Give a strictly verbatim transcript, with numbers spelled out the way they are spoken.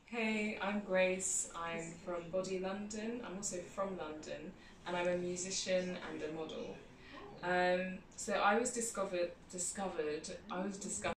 Hey, I'm Grace. I'm from Body London. I'm also from London, and I'm a musician and a model. Um, so I was discovered discovered I was discovered